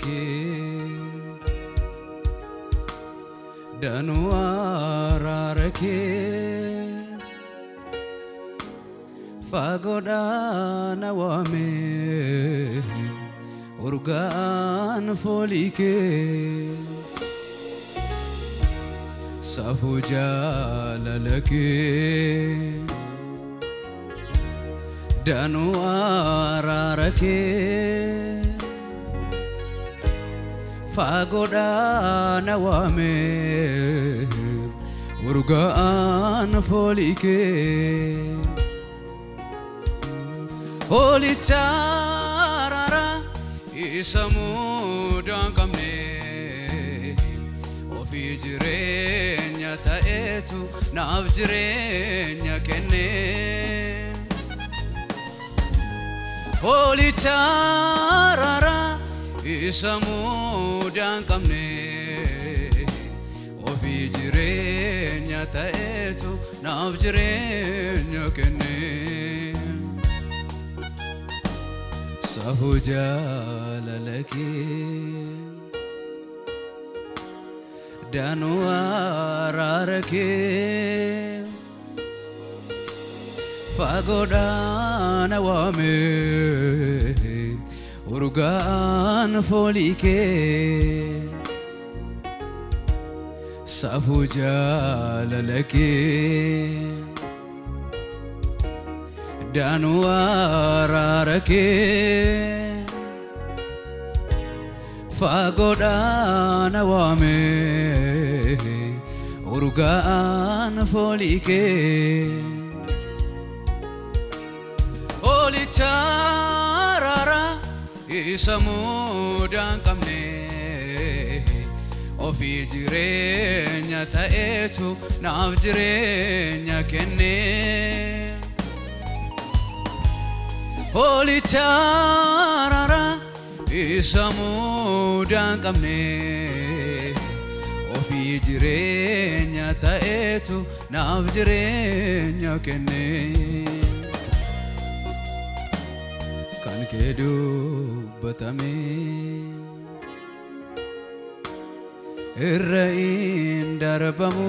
دانوارا ركي فاقودا نوامي أرغان فوليكي صفو جالالكي دانوارا ركي فاقودا نوامي أرغان فوليكي Holy Tarara isamudan kamne ofi jirenya taetu naaf jirenya kenne Holy Tarara isamudan kamne ofi jirenya taetu naaf jirenya kenne Sahu jalalaki Danwara rake Fagoda nawame Urgan folike Sahu jalalaki Danwara rake Fagoda nawame Urgan folike Holy Tarara isamudan kamne Ofi jirenya taetu naaf jirenya kenne Holy Tarara isamudan kamne ofi jirenya taetu naaf jirenya kenne kan kedu batame irrain darbamu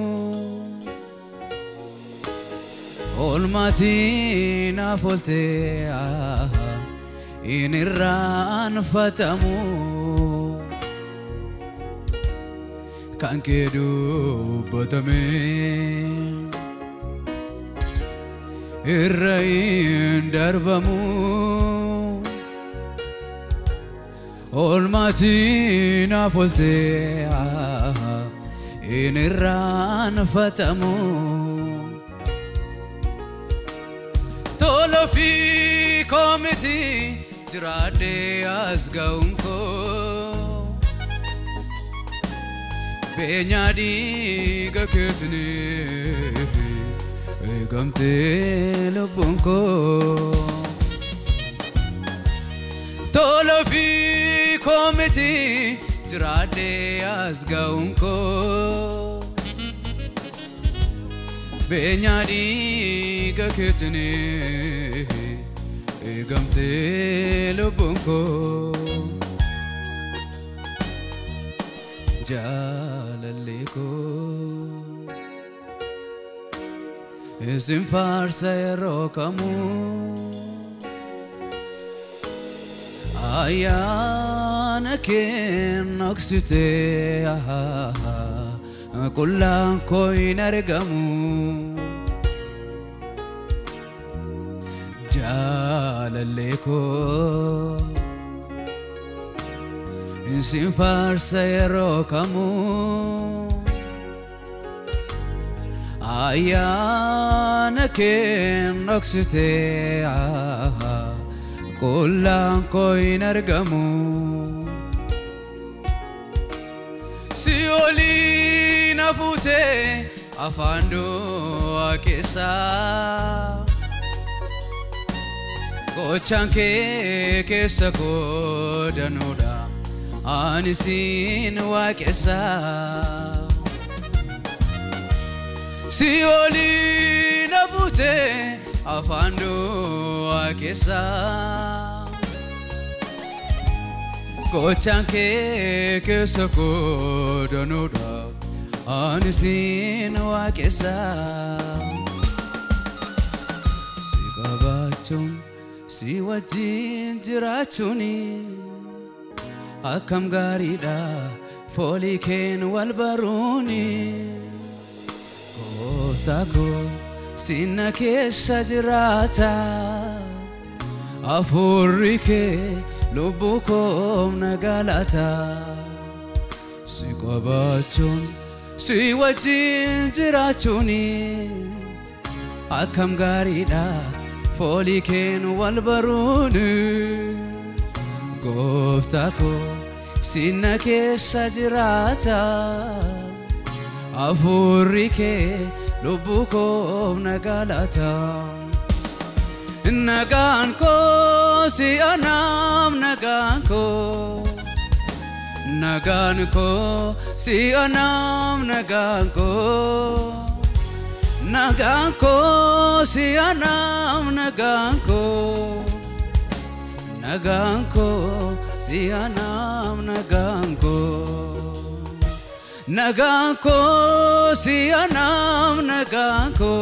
Olmatina foltea inirran fatamu kan kedu batame irrain darbamu Olmatina foltea inirran fatamu Tolo fi komiti jirade asgaunko Benyadi gaketne egamte lubunko Tolo fi komiti jirade asgaunko Benyadi gaketne egamte lubunko Jalaleko Isin farsa yerokamu Ayana ken oksite kullan koin argamu Jalaleko Isin farsa yerokamu Ayana ken oksite kullan koin argamu Sioli nafute afando akesa Kochanke kesa kodanoda anisin wakesa Sioli nafute afando akesa Gochanke kesako danuda anisin wakesa Sigabachun siwajin jirachuni Akam garida foliken walbaruni Kotako sinna kessa jirata Afurike lubukom nagalata Sigabachun siwajin jirachuni Akam garida foliken walbaruni Goftako sinna kessa jirata Afurike lubukom nagalata Naganko si anam naganko Naganko si anam naganko Naganko si anam naganko Naganko si anam naganko Naganko si anam naganko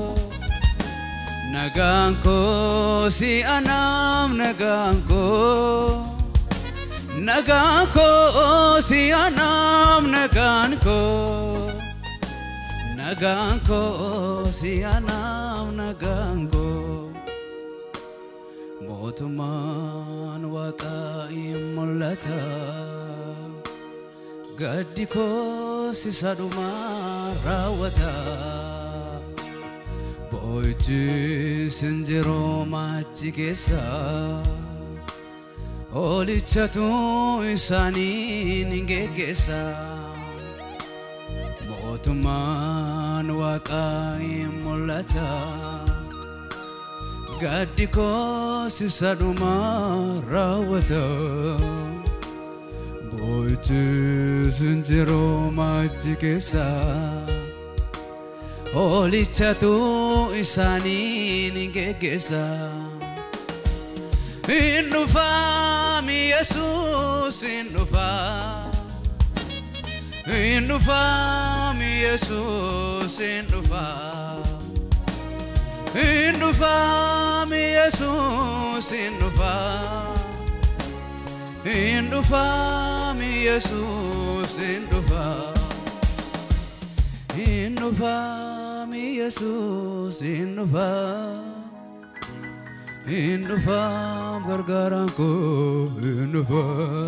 Naganko si anam naganko Naganko si anam naganko Naganko si anam naganko Motuman waka imulata Gaddiko si saduma rawata Boichi sinjero machikesa Olichatu isani ningekesa Motuman waka imulata Gaddiko sisaduma rawata Boichi sinjero machikesa Olichatu isani ningegesa Innufa mi Jesus innufa Innufa mi Jesus innufa Innufa mi Jesus innufa Innufa mi Jesus innufa Innufa mi Jesus innufa Innufa gargaranko innufa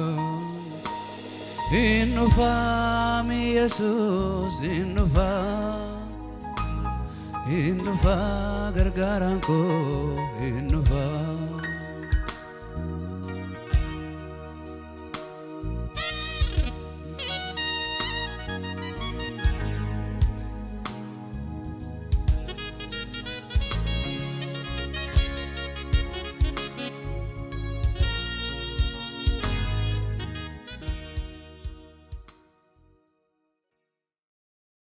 Innufa mi Jesus innufa Innufa gargaranko innufa